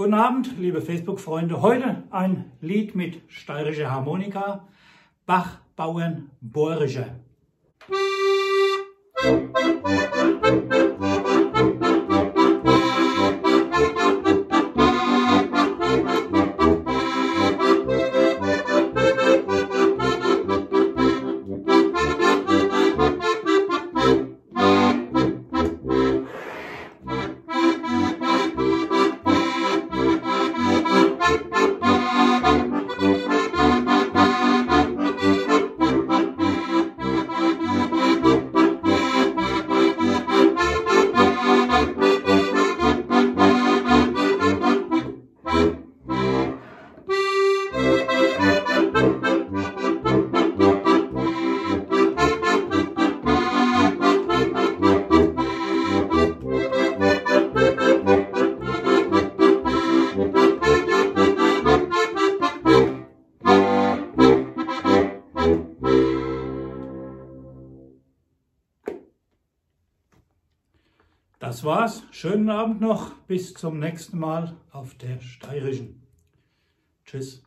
Guten Abend, liebe Facebook-Freunde. Heute ein Lied mit Steirischer Harmonika, Bachbauern-Boarischer. Das war's. Schönen Abend noch. Bis zum nächsten Mal auf der Steirischen. Tschüss.